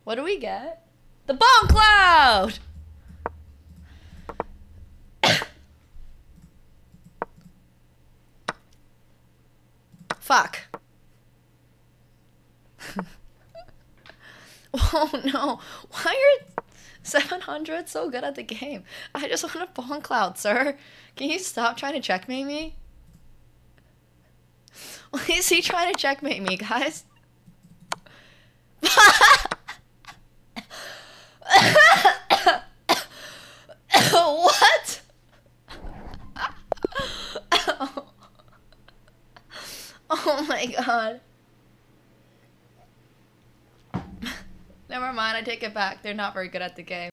What do we get? The Bongcloud! Fuck. Oh no. Why are 700 so good at the game? I just want a Bongcloud, sir. Can you stop trying to checkmate me? Why is he trying to checkmate me, guys? What? Oh my god. Never mind, I take it back. They're not very good at the game.